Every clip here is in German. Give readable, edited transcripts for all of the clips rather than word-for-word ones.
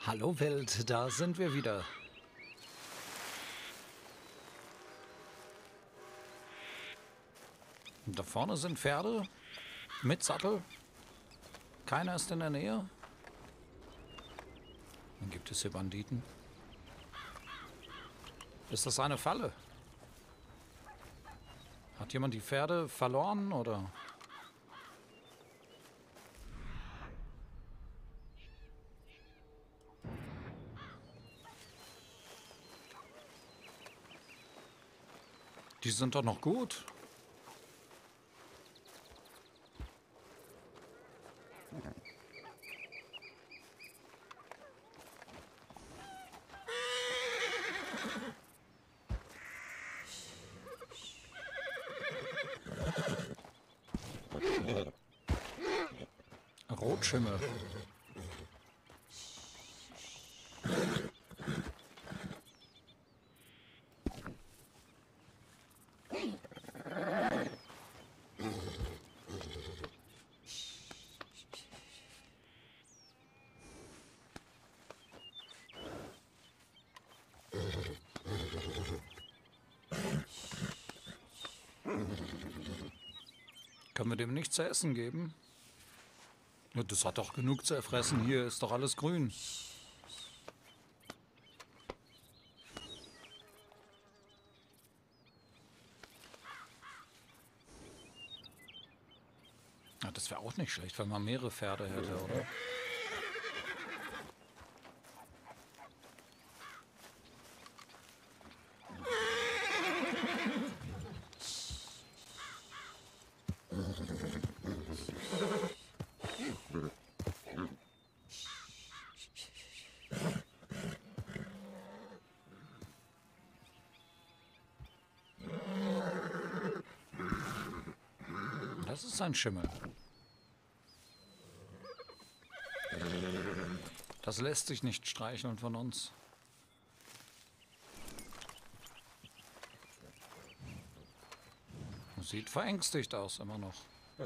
Hallo Welt, da sind wir wieder. Und da vorne sind Pferde mit Sattel. Keiner ist in der Nähe. Dann gibt es hier Banditen. Ist das eine Falle? Hat jemand die Pferde verloren oder? Die sind doch noch gut. Rotschimmel. Können wir dem nichts zu essen geben? Ja, das hat doch genug zu erfressen. Hier ist doch alles grün. Ja, das wäre auch nicht schlecht, wenn man mehrere Pferde hätte, oder? Das ist ein Schimmel. Das lässt sich nicht streicheln von uns. Sieht verängstigt aus, immer noch.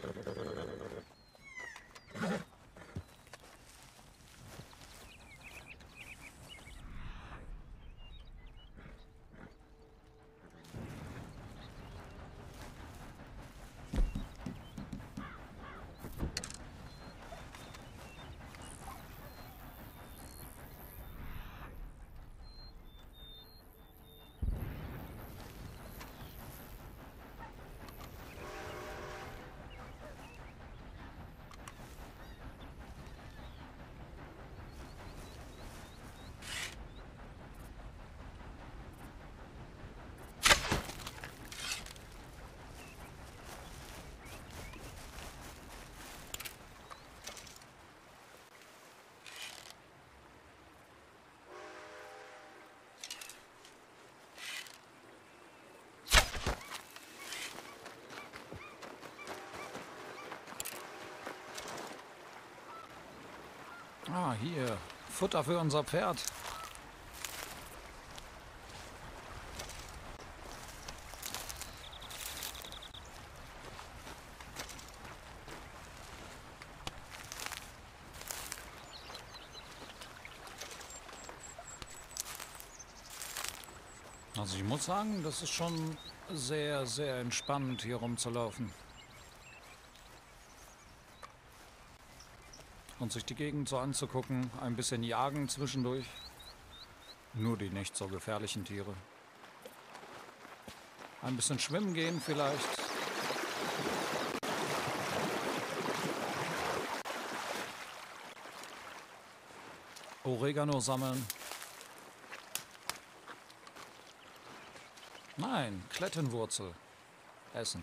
Ah, hier. Futter für unser Pferd. Also ich muss sagen, das ist schon sehr, sehr entspannt, hier rumzulaufen. Und sich die Gegend so anzugucken, ein bisschen jagen zwischendurch. Nur die nicht so gefährlichen Tiere. Ein bisschen schwimmen gehen vielleicht. Oregano sammeln. Nein, Klettenwurzel. Essen.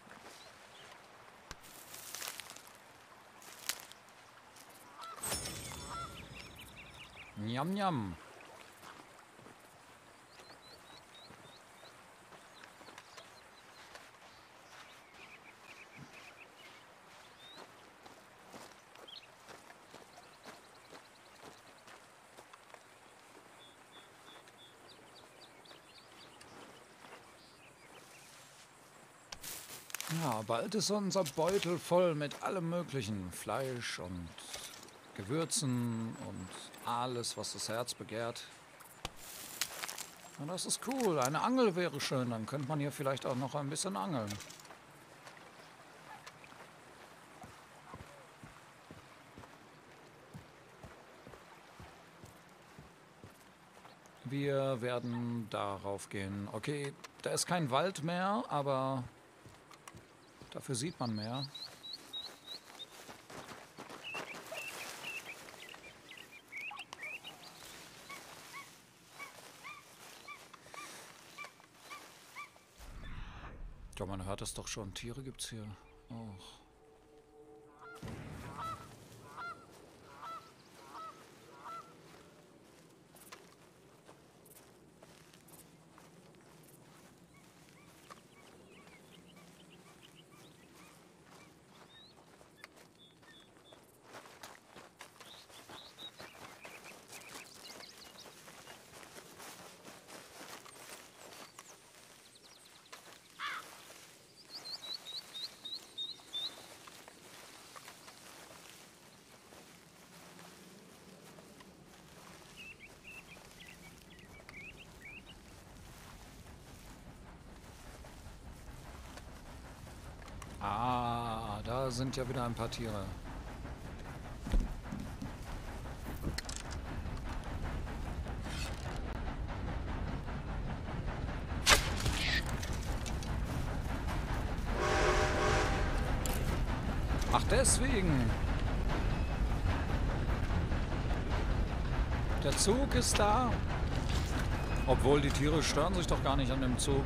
Njam, njam. Ja, bald ist unser Beutel voll mit allem möglichen Fleisch und Gewürzen und alles, was das Herz begehrt. Und das ist cool. Eine Angel wäre schön. Dann könnte man hier vielleicht auch noch ein bisschen angeln. Wir werden darauf gehen. Okay, da ist kein Wald mehr, aber dafür sieht man mehr. Ja, man hört es doch schon. Tiere gibt's hier auch. Ah, da sind ja wieder ein paar Tiere. Ach, deswegen. Der Zug ist da. Obwohl, die Tiere stören sich doch gar nicht an dem Zug.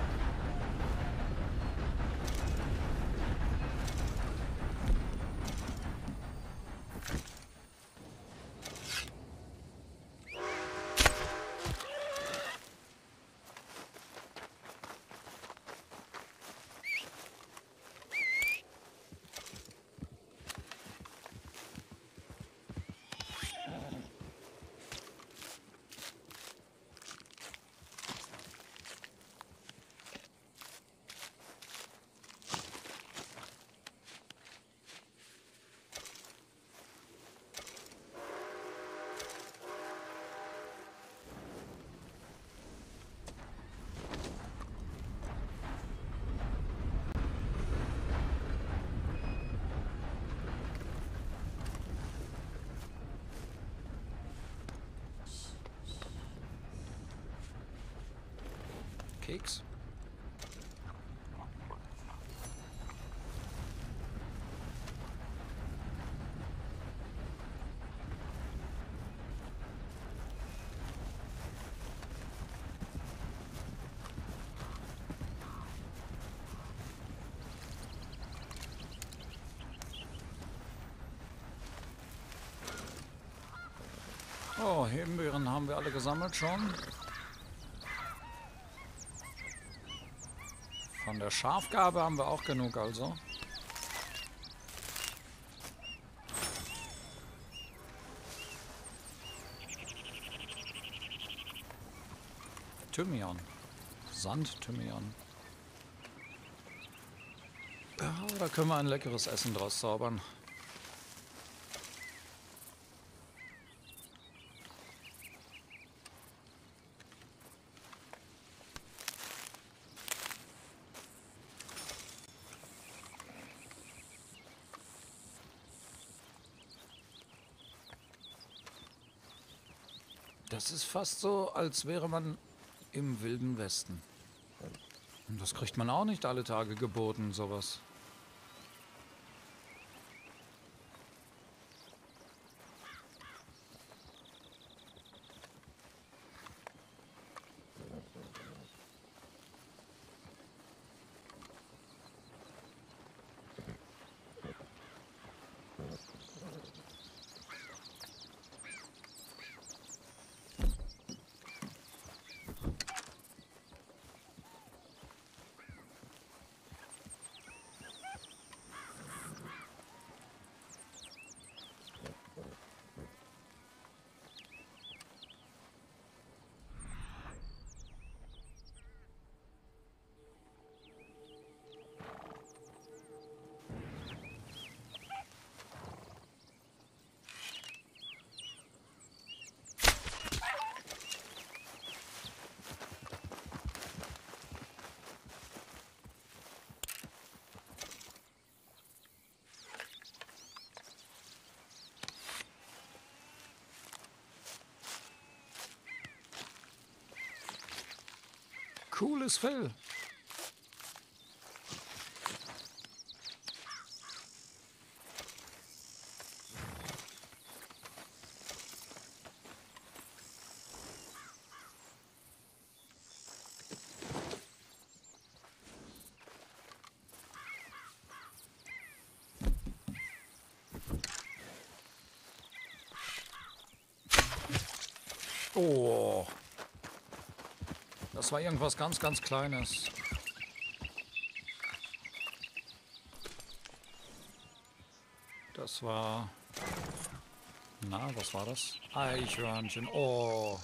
Keks. Oh, Himbeeren haben wir alle gesammelt schon. Von der Schafgarbe haben wir auch genug, also. Thymian. Sandthymian. Ja, da können wir ein leckeres Essen draus zaubern. Das ist fast so, als wäre man im Wilden Westen. Und das kriegt man auch nicht alle Tage geboten, sowas. cooles Fell. Oh, das war irgendwas ganz, ganz Kleines. Das war... Na, was war das? Eichhörnchen. Oh.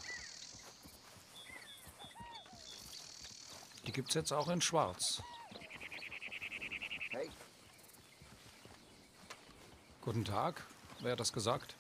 Die gibt es jetzt auch in Schwarz. Hey. Guten Tag. Wer hat das gesagt?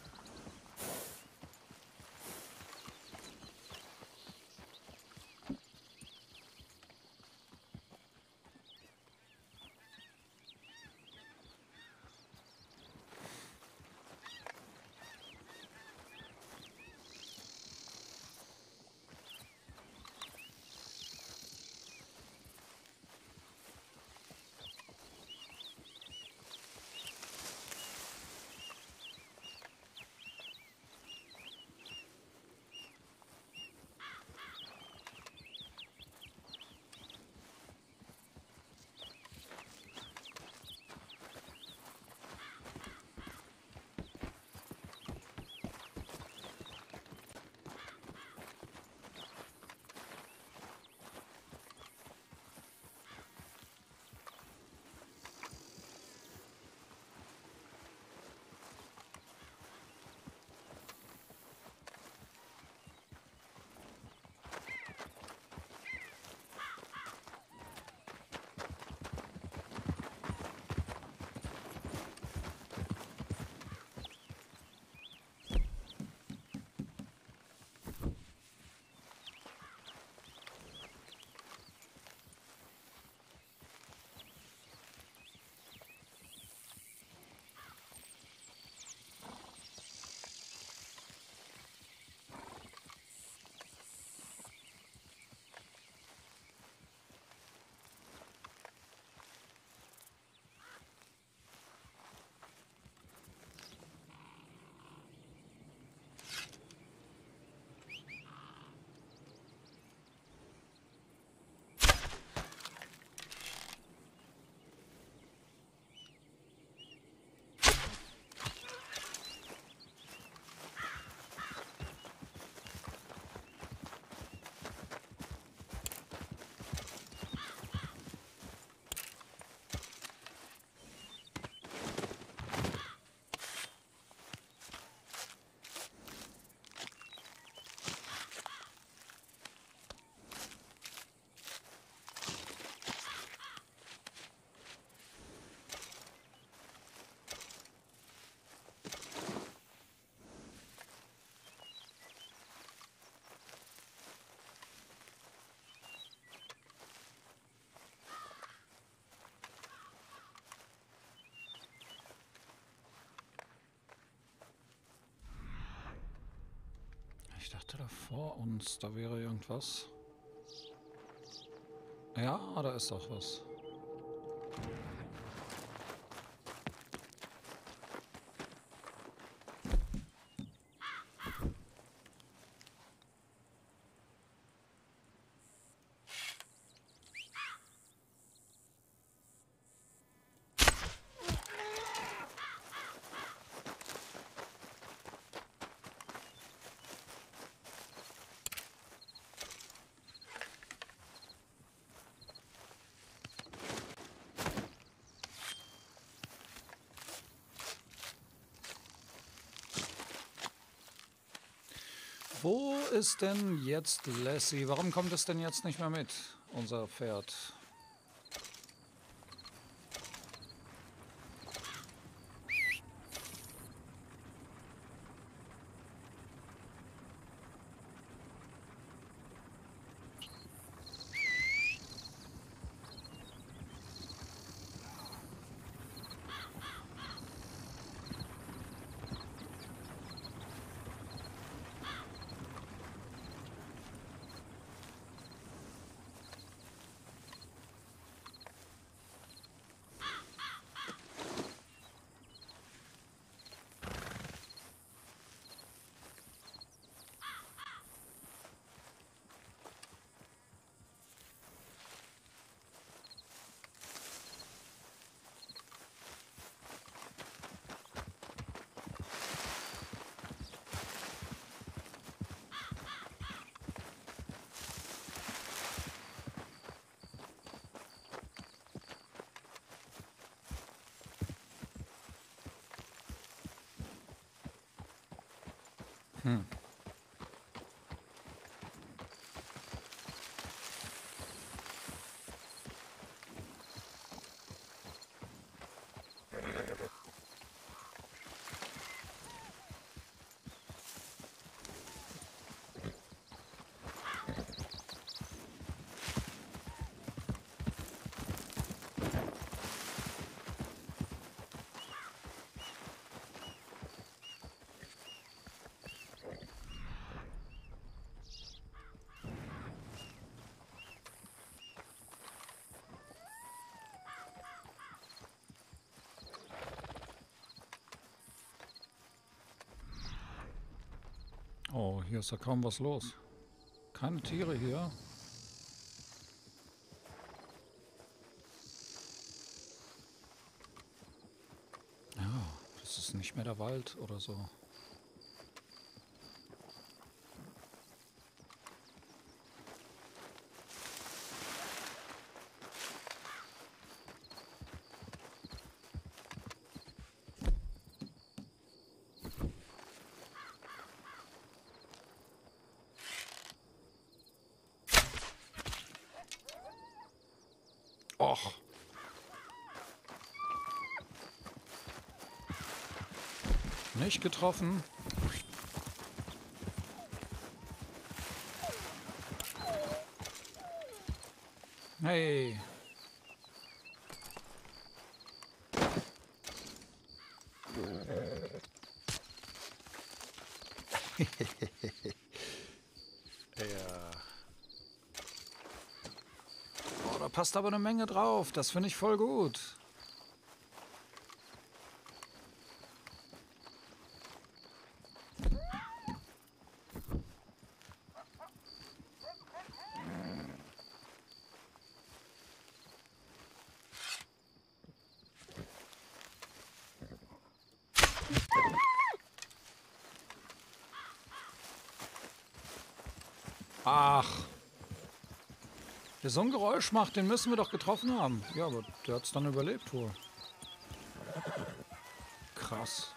Ich dachte, da vor uns, da wäre irgendwas. Ja, da ist doch was. Wo ist denn jetzt Lassie? Warum kommt es denn jetzt nicht mehr mit, unser Pferd? Hm. Oh, hier ist ja kaum was los. Keine Tiere hier. Ja, das ist nicht mehr der Wald oder so. Och. Nicht getroffen. Hey. Ja. Oh, da passt aber eine Menge drauf. Das finde ich voll gut. Ach. Der so ein Geräusch macht, den müssen wir doch getroffen haben. Ja, aber der hat es dann überlebt wohl. Krass.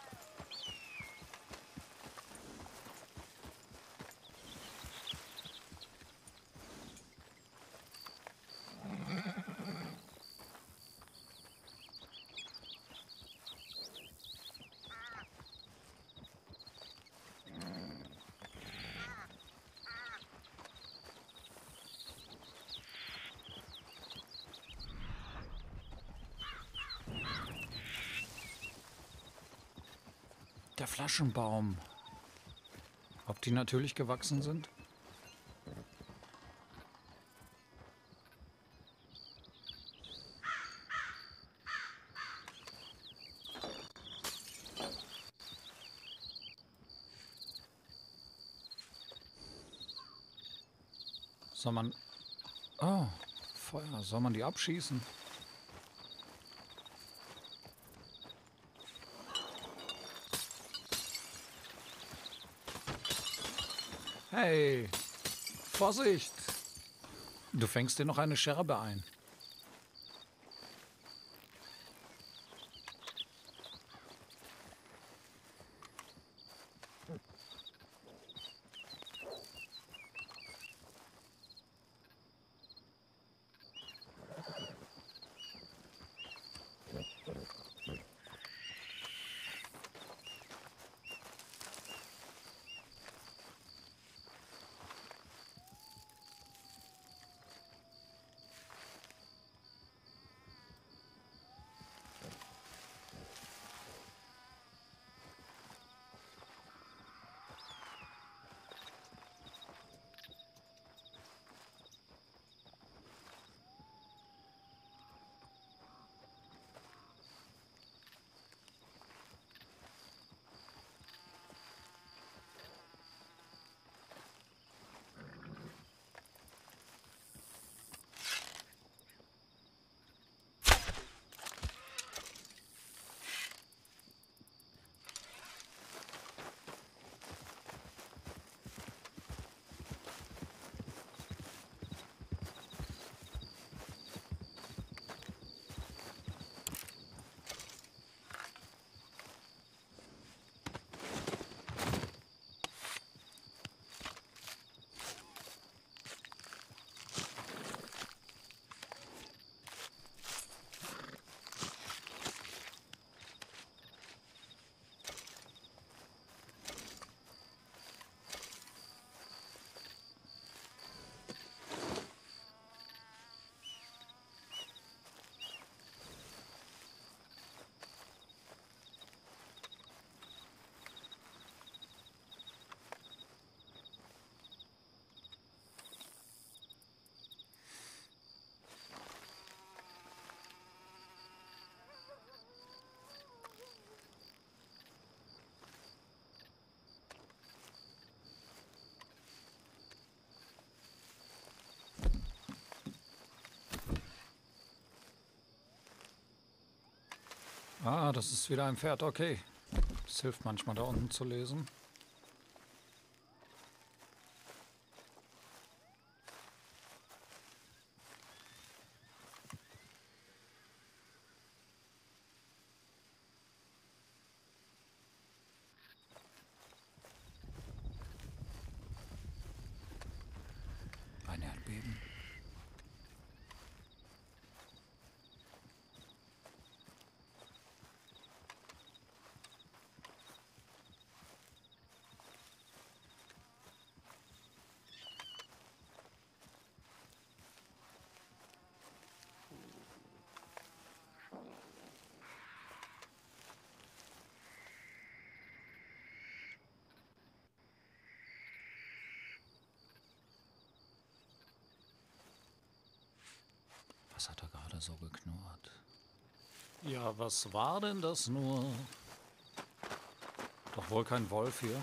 Der Flaschenbaum. Ob die natürlich gewachsen sind? Soll man... Oh, Feuer. Soll man die abschießen? Hey, Vorsicht! Du fängst dir noch eine Scherbe ein. Ah, das ist wieder ein Pferd, okay. Das hilft manchmal da unten zu lesen. Ein Erdbeben. Was hat er gerade so geknurrt? Ja, was war denn das nur? Doch wohl kein Wolf hier.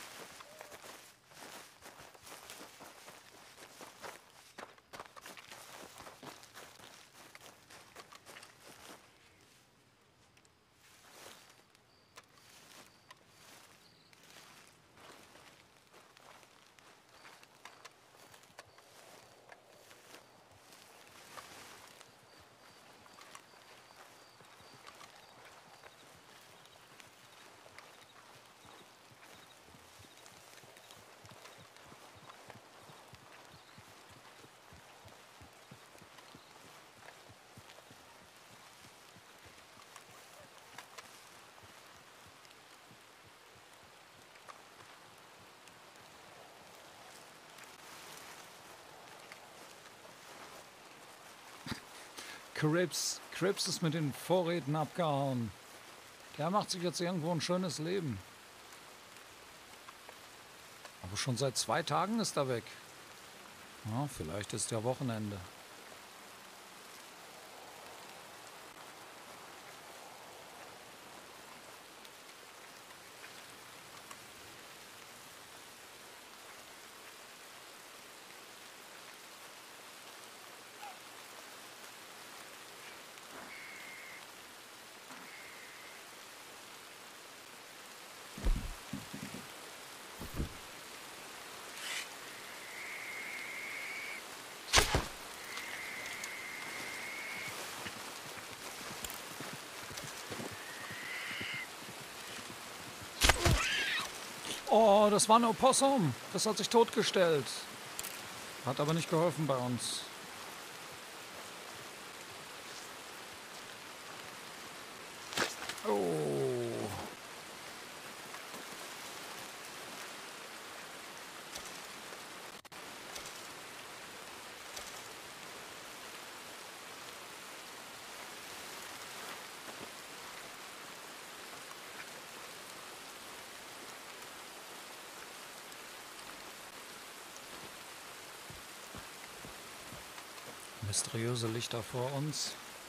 Crips ist mit den Vorräten abgehauen. Der macht sich jetzt irgendwo ein schönes Leben. Aber schon seit 2 Tagen ist er weg. Ja, vielleicht ist ja Wochenende. Oh, das war ein Opossum. Das hat sich totgestellt. Hat aber nicht geholfen bei uns. Oh. Mysteriöse Lichter vor uns.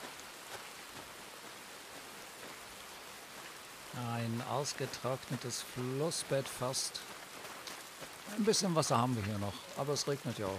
Ein ausgetrocknetes Flussbett fast. Ein bisschen Wasser haben wir hier noch, aber es regnet ja auch.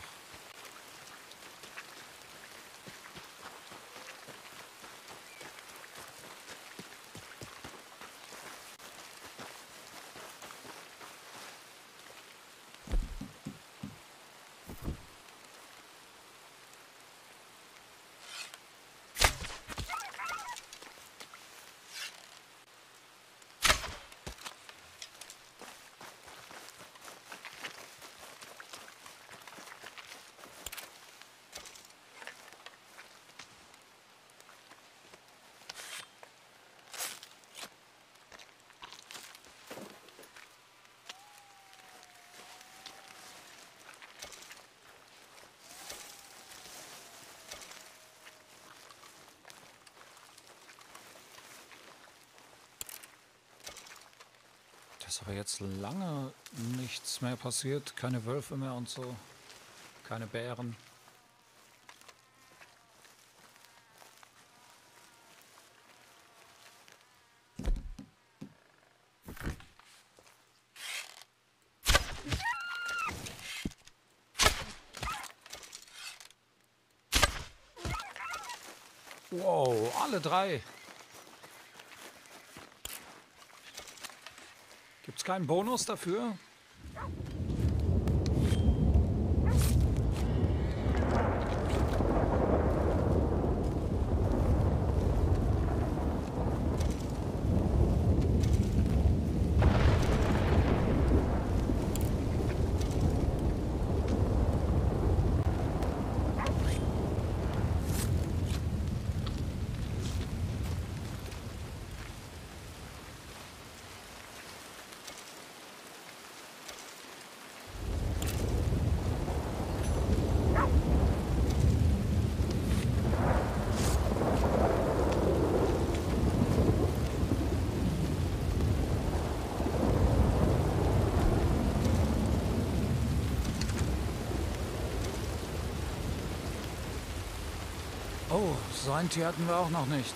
Da ist aber jetzt lange nichts mehr passiert. Keine Wölfe mehr und so. Keine Bären. Wow, alle 3. keinen Bonus dafür? Oh, so ein Tier hatten wir auch noch nicht.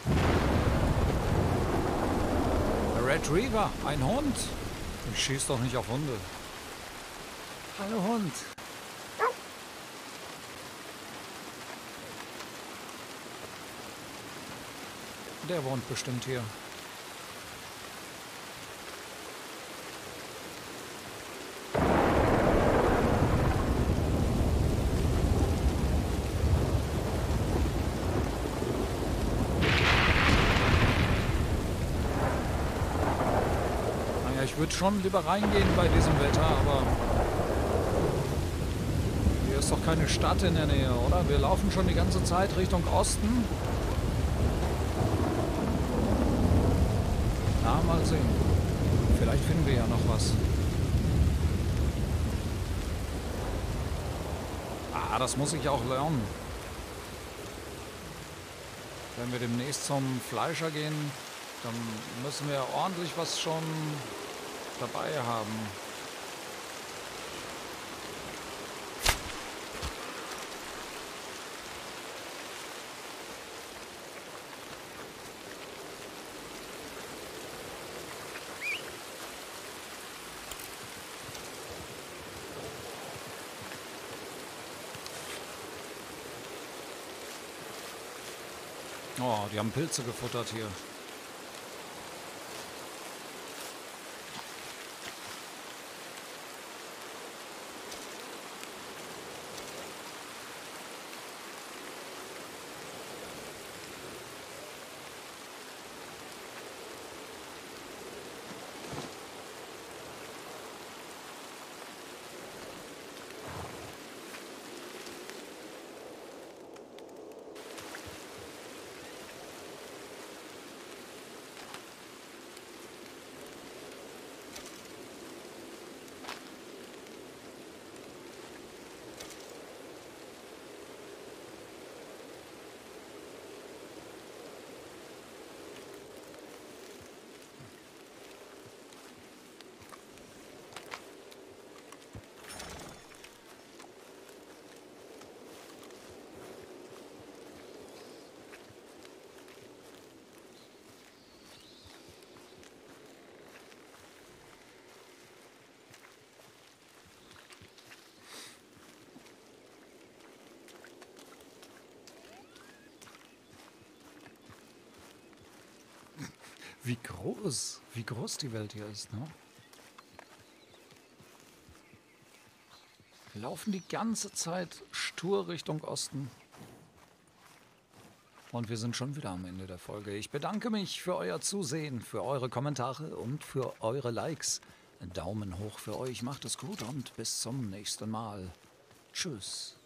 Retriever, ein Hund. Ich schieß doch nicht auf Hunde. Hallo Hund. Der wohnt bestimmt hier. Ich würde schon lieber reingehen bei diesem Wetter, aber hier ist doch keine Stadt in der Nähe, oder? Wir laufen schon die ganze Zeit Richtung Osten. Na, mal sehen. Vielleicht finden wir ja noch was. Ah, das muss ich auch lernen. Wenn wir demnächst zum Fleischer gehen, dann müssen wir ordentlich was schon dabei haben. Oh, die haben Pilze gefuttert hier. Wie groß die Welt hier ist, ne? Wir laufen die ganze Zeit stur Richtung Osten. Und wir sind schon wieder am Ende der Folge. Ich bedanke mich für euer Zusehen, für eure Kommentare und für eure Likes. Daumen hoch für euch, macht es gut und bis zum nächsten Mal. Tschüss.